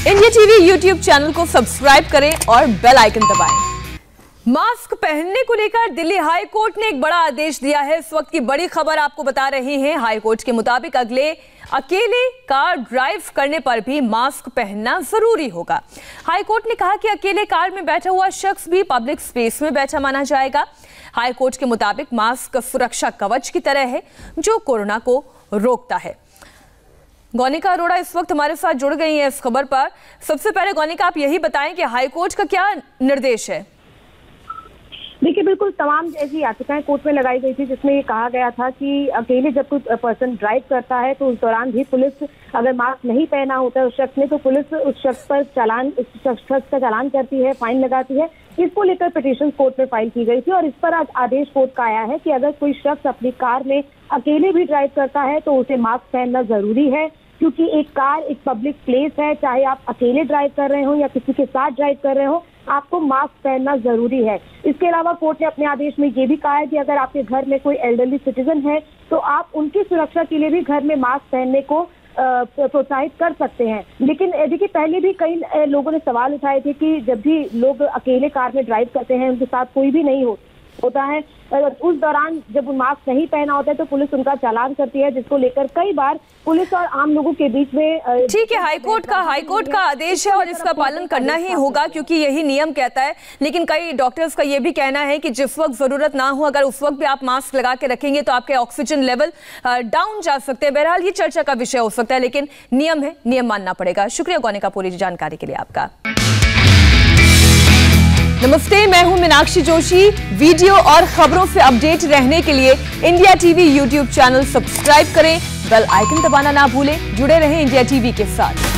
India TV YouTube channel को subscribe करें और बेल आइकन दबाएं। मास्क पहनने को लेकर दिल्ली हाई कोर्ट ने एक बड़ा आदेश दिया है। इस वक्त की बड़ी खबर आपको बता रहे हैं। हाई कोर्ट के मुताबिक अकेले कार ड्राइव करने पर भी मास्क पहनना जरूरी होगा। हाई कोर्ट ने कहा कि अकेले कार में बैठा हुआ शख्स भी पब्लिक स्पेस में बैठा माना जाएगा। हाई कोर्ट के मुताबिक मास्क सुरक्षा कवच की तरह है जो कोरोना को रोकता है। गौनिका अरोड़ा इस वक्त हमारे साथ जुड़ गई हैं इस खबर पर। सबसे पहले गौनिका, आप यही बताएं कि हाई कोर्ट का क्या निर्देश है? देखिए, बिल्कुल तमाम ऐसी याचिकाएं कोर्ट में लगाई गई थी जिसमें ये कहा गया था कि अकेले जब कोई पर्सन ड्राइव करता है तो उस दौरान भी पुलिस अगर मास्क नहीं पहना होता है उस शख्स ने, तो पुलिस उस शख्स का चालान करती है, फाइन लगाती है। इसको लेकर पिटीशन कोर्ट में फाइल की गई थी और इस पर आज आदेश कोर्ट का आया है कि अगर कोई शख्स अपनी कार में अकेले भी ड्राइव करता है तो उसे मास्क पहनना जरूरी है, क्योंकि एक कार एक पब्लिक प्लेस है। चाहे आप अकेले ड्राइव कर रहे हो या किसी के साथ ड्राइव कर रहे हो, आपको मास्क पहनना जरूरी है। इसके अलावा कोर्ट ने अपने आदेश में ये भी कहा है कि अगर आपके घर में कोई एल्डरली सिटीजन है तो आप उनकी सुरक्षा के लिए भी घर में मास्क पहनने को प्रोत्साहित कर सकते हैं। लेकिन देखिए, पहले भी कई लोगों ने सवाल उठाए थे कि जब भी लोग अकेले कार में ड्राइव करते हैं, उनके साथ कोई भी नहीं होता है, उस दौरान जब मास्क नहीं पहना होता है तो पुलिस उनका चालान करती है, जिसको लेकर कई बार पुलिस और आम लोगों के बीच में ठीक है, हाईकोर्ट का आदेश है और इसका पालन करना ही होगा क्योंकि यही नियम कहता है। लेकिन कई डॉक्टर्स का ये भी कहना है कि जिस वक्त जरूरत ना हो, अगर उस वक्त भी आप मास्क लगा के रखेंगे तो आपके ऑक्सीजन लेवल डाउन जा सकते हैं। बहरहाल ये चर्चा का विषय हो सकता है, लेकिन नियम है, नियम मानना पड़ेगा। शुक्रिया गौनिका पूरी जानकारी के लिए आपका। नमस्ते, मैं हूं मीनाक्षी जोशी। वीडियो और खबरों से अपडेट रहने के लिए India TV YouTube channel subscribe करें, बेल आइकन दबाना ना भूलें। जुड़े रहें इंडिया टीवी के साथ।